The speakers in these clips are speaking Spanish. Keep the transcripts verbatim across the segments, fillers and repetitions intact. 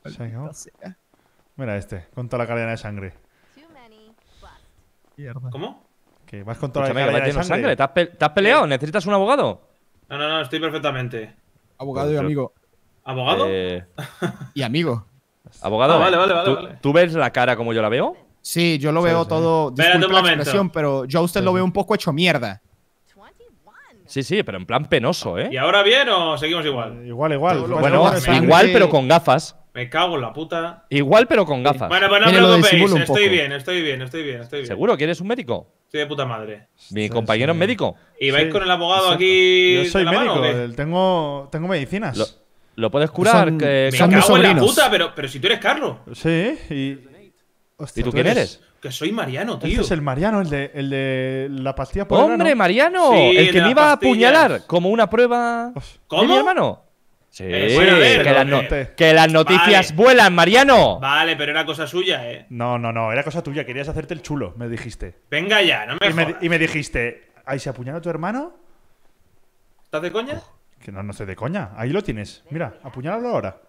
Sí, ¿no? Sea. Mira este, con toda la cadena de sangre. Mierda. ¿Cómo? Que vas con toda la Escúchame, que cadena vas de lleno de sangre. sangre. ¿Te has, pe- te has peleado? ¿Necesitas un abogado? No, no, no, estoy perfectamente. Abogado Pues y yo- amigo. ¿Abogado? Eh, Y amigo. abogado. Ah, vale, vale, vale, ¿tú, vale. ¿Tú ves la cara como yo la veo? Sí, yo lo Sí, veo sí. todo. Espérate Disculpe un la momento. expresión, pero yo a usted lo veo un poco hecho mierda. Sí, sí, pero en plan penoso, ¿eh? ¿Y ahora bien o seguimos igual? Igual, igual. Yo lo- Vas Bueno, con Bueno, sangre. igual, que- pero con gafas. Me cago en la puta. Igual, pero con gafas. Bueno, pues no os Mire, lo preocupéis, disimulo un estoy poco. bien, estoy bien, estoy bien, estoy bien. ¿Seguro que eres un médico? Estoy de puta madre. Mi Sí, compañero sí. es médico. ¿Y vais Sí, con el abogado exacto. aquí Yo soy de la mano médico, o qué? el- tengo, tengo medicinas. Lo, ¿lo puedes curar? Son- que- Me son cago mis en la sobrinos. puta, pero, pero si tú eres Carlos. Sí, y. Hostia, ¿Y tú quién eres? Que soy Mariano, Este tío. es el Mariano, el de, el de la pastilla por el ¡Hombre, ano. Mariano! Sí, el de que me las iba a pastillas. apuñalar como una prueba ¿Cómo? de mi hermano. Sí, Eh, bueno, a ver, que, las no, no- eh. que las noticias Vale. vuelan, Mariano. Vale, pero era cosa suya, eh. No, no, no, era cosa tuya, querías hacerte el chulo, me dijiste. Venga ya, no me Y me, jodas. y me dijiste, ¿ahí se apuñala a tu hermano? ¿Estás de coña? Que no, no estoy de coña, ahí lo tienes. Mira, apuñálalo ahora.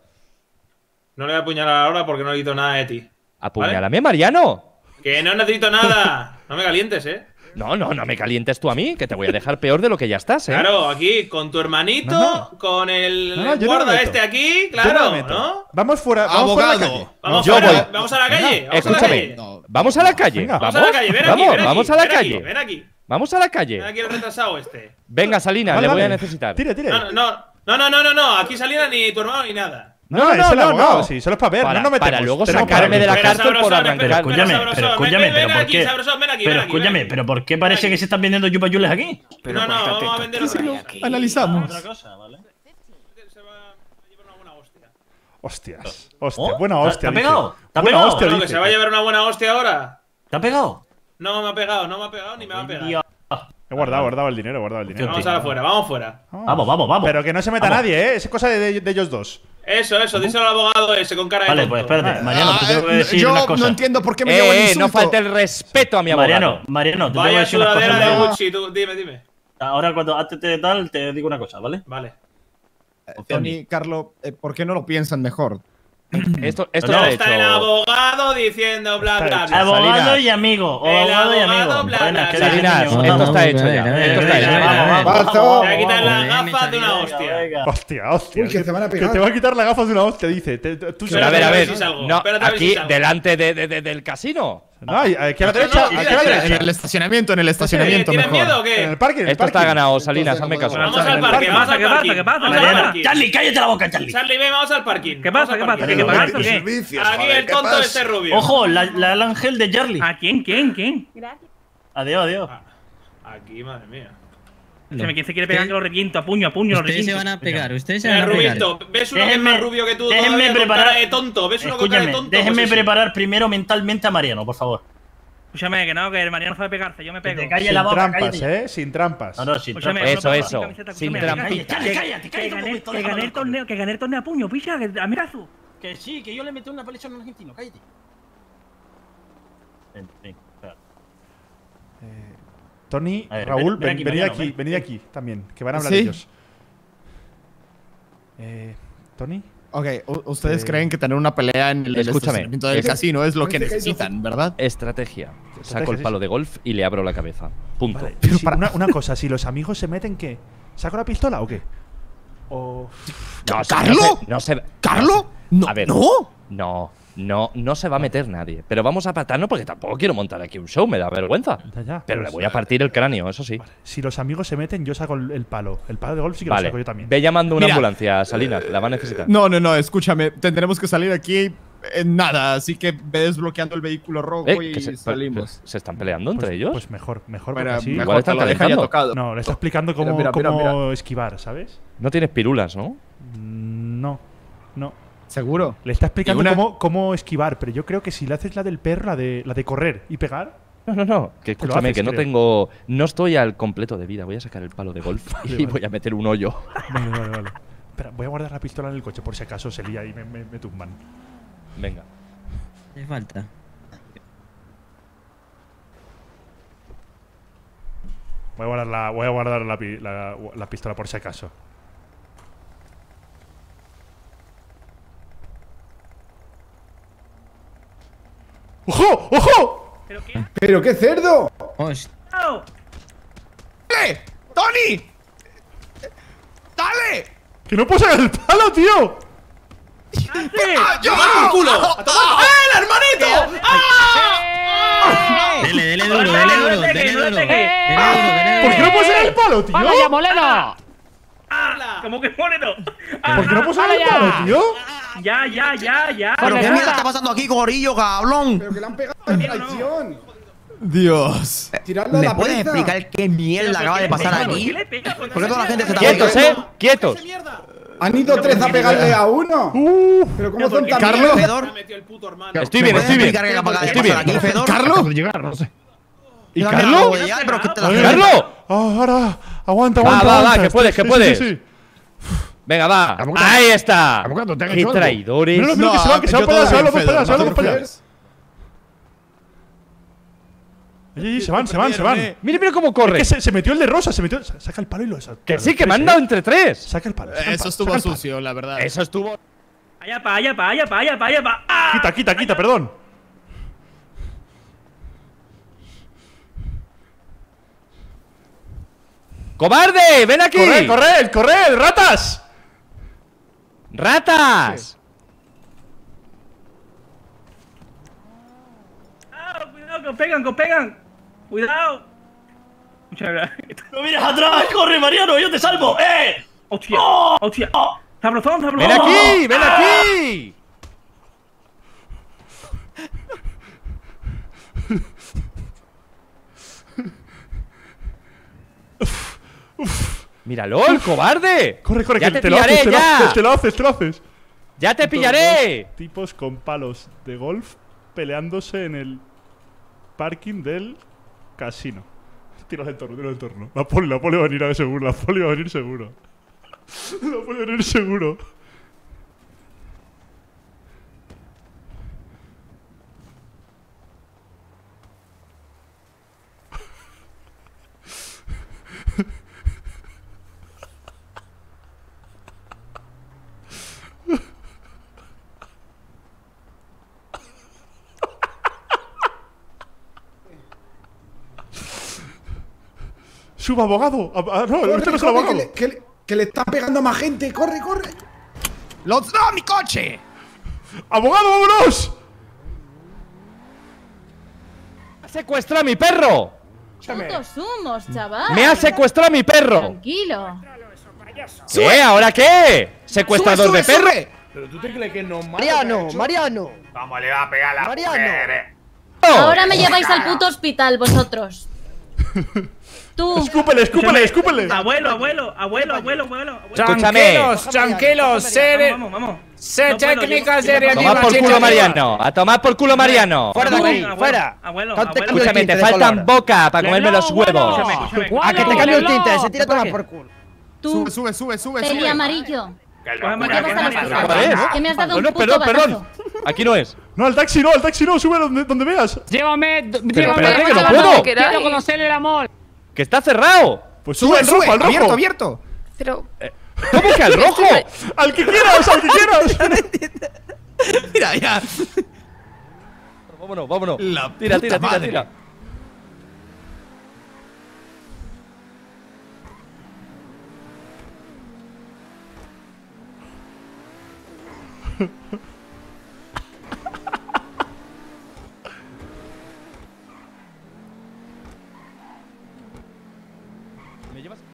No le voy a apuñalar ahora porque no necesito nada de ti. Apuñálame, Mariano. Que no necesito nada. No me calientes, eh. No, no, no me calientes tú a mí, que te voy a dejar peor de lo que ya estás, ¿eh? Claro, aquí con tu hermanito, No, no. con el No, no, yo no guarda me meto. este aquí, Yo no claro, me meto. ¿no? Vamos fuera, vamos fuera de la Abogado. calle. Vamos, Yo fuera, voy. vamos a la calle. Venga, Vamos a la escúchame. calle. No. Vamos a la calle. Venga. Vamos, Vamos a la calle, ven aquí, vamos, ven aquí, vamos a la ven calle. Aquí, ven aquí. Vamos a la Ven calle. aquí el retrasado este. Venga, Salina, Vale, le voy a vale. necesitar. Tire, tire. No, no, no, no, no, no, no. Aquí Salina ni tu hermano ni nada. No, No, no, no, es el no, abogado, no. sí, solo es para ver, Para- no nos metemos. para luego Tenemos sacarme para de la ver. Pero cárcel por sabrosón, arrancar. espera, Pero escúchame, sabrosón, pero ven, escúchame, ven, ven pero ¿por aquí, qué? sabrosón, ven aquí, Pero ven aquí, ven escúchame, aquí. pero ¿por qué parece Ven que se están vendiendo yupayules aquí? No, no, vamos a vender otra cosa. Analizamos. Otra cosa, ¿vale? Se va a llevar una buena hostia. Hostias, hostia, Oh, buena ¿te- hostia. te ha dice. pegado? ¿Te ha Buena pegado? hostia, Bueno, que dice. se va a llevar una buena hostia ahora. ¿Te ha pegado? No me ha pegado, no me ha pegado ni me va a pegar. Dios. He guardado, guardado el dinero, he guardado el dinero. Vamos afuera, vamos fuera. Vamos, vamos, vamos. Pero que no se meta Vamos. nadie, ¿eh? Es cosa de, de ellos dos. Eso, eso, díselo al abogado ese con cara de Vale, tonto. pues espérate, Mariano, te tengo que Ah, decir yo una cosa. no entiendo por qué me llevo el Eh, eh, insulto. no falte el respeto a mi abogado. Mariano, Mariano, te tengo que Vaya decir una cosa. sudadera de Mariano. Gucci, tú, dime, dime. Ahora cuando antes de tal te digo una cosa, ¿vale? Vale. Tony, Carlos, eh, ¿por qué no lo piensan mejor? Esto, esto No, lo ha Está el hecho. abogado diciendo bla, Está bla, hecho. bla. Abogado Salinas. y amigo. El Abogado y abogado, amigo. bla, Buenas, bla, ¿qué bla. dices, Salinas, niño? esto Vamos, está hecho ya. venga, Esto está venga, hecho. venga, ya. vamos, Basta. vamos, Te voy a quitar las vamos, gafas de una venga, hostia. venga. Hostia, hostia. Uy, que te van a Que pegar. te va a quitar la gafas de una hostia, dice. Te- te- tú Pero Pero a ver, a ver. si salgo, No, espérate a ver si aquí, salgo. delante de, de- de- del casino. No, ahí- aquí a la No, derecha, no, aquí a la mira, En derecha. el estacionamiento, en el estacionamiento ¿Tienes mejor. miedo o En qué? el parque, en el Esto está parking. ganado, Salinas, hazme caso. Vamos En al el parque, parking. vamos al ¿Qué pasa? parking. ¿Qué pasa? Vamos ¿Qué al pasa? parking. Charlie, cállate la boca, Charlie. Charlie, ven, vamos al parking. ¿Qué Vamos pasa? al ¿Qué pasa? parking. ¿Qué pasa? ¿Qué qué? Aquí el tonto ese rubio. Ojo, la, la, el ángel de Charlie. ¿A quién? ¿Quién? ¿Quién? Adiós, adiós. Aquí, madre mía. Se me, ¿quién se quiere pegar que lo reviento a puño, a puño, lo Ustedes se reviento? van a pegar, ustedes se Eh, van a pegar. Rubito, ¿ves uno que es Déjenme- más rubio que tú? déjenme todavía con preparar- cara de tonto. ¿Ves uno con cara de Escúchame, tonto? déjenme Pues ese. preparar primero mentalmente a Mariano, por favor. Escúchame, que no, que el Mariano sabe pegarse, yo me Que pego. te calles Sin la boca, trampas, cállate. ¿eh? Sin trampas. No, no, sin Escúchame, trampa. Eso, no, eso. camiseta, Sin escúchame, trampita. que- Cállate, que- cállate, Que cállate, gané, porque que gané el torneo, que gané el torneo a puño, picha, que amigazo. Que sí, que yo le metí una paliza a un argentino, cállate. Ven, ven, espera. Tony, A ver, Raúl, ven- ven ven- aquí, venid Mariano, aquí, ven. venid aquí también, que van a hablar ¿Sí? ellos. Eh, Tony, Ok, u- ustedes Eh, creen que tener una pelea en el, el escúchame, estacionamiento del es- casino es lo que necesitan, ¿verdad? Estrategia. Saco el sí, palo sí. de golf y le abro la cabeza. Punto. vale, Pero si- para- una, una cosa, si los amigos se meten, ¿qué? ¿Saco la pistola o qué? O… No, si ¿Carlo? No se, no se- ¿Carlo? No, A ver. no. No, no, no se va a meter nadie. Pero vamos a patarnos porque tampoco quiero montar aquí un show, me da vergüenza. Ya, ya, Pero pues, le voy a partir el cráneo, eso sí. Si los amigos se meten, yo saco el, el palo. El palo de golf sí que lo Vale, saco yo también. ve llamando una Mira. ambulancia, Salinas, la va a necesitar. No, no, no, escúchame. Tendremos que salir aquí en nada, así que ve desbloqueando el vehículo rojo Eh, y que se, salimos. ¿Se están peleando entre Pues- ellos? Pues mejor, mejor Bueno, porque así… mejor igual que están lo deje ya calentando. tocado. No, le está explicando cómo, Mira, mira, cómo mira. esquivar, ¿sabes? No tienes pirulas, ¿no? Mm, No, no. ¿Seguro? Le está explicando ¿Y una? cómo, cómo esquivar, pero yo creo que si le haces la del perro, la de, la de correr y pegar… No, no, no. Que Te lo escúchame, haces, que no creo. tengo. No estoy al completo de vida. Voy a sacar el palo de golf y vale. voy a meter un hoyo. Vale, vale, vale. Espera, voy a guardar la pistola en el coche por si acaso se lía y me, me, me tumban. Venga. Hace falta. Voy a guardar la, voy a guardar la, pi- la, la pistola por si acaso. ¡Ojo! ¡Ojo! ¿Pero qué? ¡Pero qué cerdo! Hostia. ¡Oh! ¡Dale! ¡Tony! ¡Dale! ¡Que no puedo sacar el palo, tío! ¡Ah, yo! ¡Ah, culo! ¡A tomar! ¡Eh, el hermanito! ¡Ah! Dele, dele No duro, le dele pegues, duro, no le dele pegues, no duro. le Dele pegues. duro, dele ¿Por qué no duro. puedo sacar el palo, tío? ¡Vaya ya, Moleno! ¡Ah! ¿Cómo que pone no? Ah, ¿Por qué no puedo sacar el ¡Hala ya! palo, tío? Ya, ya, ya, ya. ¿Pero ya. qué mierda está pasando aquí, gorillo, cabrón? ¡Pero que le han pegado de traición! Dios. ¡Tiradlo a ¿Me la puedes presa! explicar qué mierda acaba de pasar ¿Por aquí? qué le pega? ¿Por qué toda la gente se está Quietos, eh. pegando? Quietos. Han ido tres a pegarle a uno. Uh, Pero cómo son tan Carlos. mierdas? Fedor, Me metió el puto hermano. Estoy ¿me bien, puedes estoy bien. explicar qué acaba de Estoy pasar bien. aquí, Fedor? ¿Carlos? llegar, no sé. ¿Y Yo también Carlos? acabo de llegar, pero que te la- ¡Carlos! Ah, ahora. Aguanta, Va, aguanta. va, va, aguanta. que puedes, Sí, que sí, puedes. sí, sí. Venga, va. Ahí está. ¡Qué traidores! Mira, mira, que se van, que se van yo para allá, se todo van los dos bien, para allá, se van Fedor, los dos para allá. Fedor, Sí, se van, se van, se van. eh. Mira, mira cómo Es corre. que se, se metió el de rosa, se metió. Saca el palo y lo saca. Que sí, que me han dado entre tres. Saca el palo. saca el Eso palo, estuvo saca el palo. sucio, la verdad. Eso estuvo. Allá pa, allá pa, allá pa, allá pa, allá pa. ¡Ah! Quita, quita, quita, perdón. ¡Cobarde! ¡Ven aquí! ¡Corred, corred, corred! ¡Ratas! ¡Ratas! ¡Ah! Cuidado, que os pegan, que os pegan. Cuidado. Muchas gracias. ¡No mires atrás! ¡Corre, Mariano! ¡Yo te salvo! ¡Eh! ¡Hostia! ¡Oh! ¡Hostia! ¡Sabrosón, sabrosón! ¡Ven aquí! ¡Ven aquí! ¡Míralo, el cobarde! Corre, corre, ¡Ya que te te lo pillaré, haces, te lo ya! haces, te lo haces, te lo haces. ¡Ya te Estos pillaré! dos tipos con palos de golf peleándose en el parking del casino. Tira del torno, tira del torno. La poli, la poli va a venir a seguro, la poli va a venir seguro. La poli va a venir seguro. Suba, abogado. Ab- ah, no, Corre, este no es el corre, abogado. que, le, que, le, que le están pegando a más gente. ¡Corre, corre! ¡Los no, mi coche! ¡Abogado, vámonos! ¡Secuestra a mi perro! Putos humos, chaval. ¡Me ha secuestrado a mi perro! Tranquilo. ¿Qué? ¿Ahora qué? ¿Secuestrador de perro? Pero tú te crees que no es malo. Mariano, Mariano. ¿Cómo le va a pegar a la Mariano. mujer, eh? Ahora me lleváis al puto hospital, vosotros. Tú. Escúpele, escúpele, escúpele. Abuelo, abuelo, abuelo, abuelo, abuelo. abuelo. Escúchame. Tranquilos, tranquilos, ser, Vamos, vamos, vamos. ser No puedo, técnicas yo- de yo- A tomar reanimación. por culo, chica. Mariano. A tomar por culo, Mariano. Fuera de Abuelo, aquí, abuelo, fuera. Abuelo, Ponte abuelo. cambio Escúchame, el te tinte de faltan color. boca para comerme los Lelo, bueno. huevos. Escúchame, escúchame. A que te cambio el tinte, se tira a tomar por culo. Tú. Sube, sube, sube, sube. Peli sube. amarillo. Que Coge locura, Mariano, que coge no Mariano. pasa ¿Cuál nada. es? Que me has dado un No, puto perdón, perdón. batazo. Aquí no es. No, al taxi no, al taxi no, sube donde, donde veas. Llévame, Pero llévame. espérate que no llévame, puedo. Quiero conocer el amor. Que está cerrado. Pues sube, Sube, al rojo, sube. al rojo. Abierto, abierto. Pero. ¿Cómo que al rojo? Al que quieras, al que quieras. Mira, ya. Vámonos, vámonos. La Tira, puta tira, tira, madre. tira.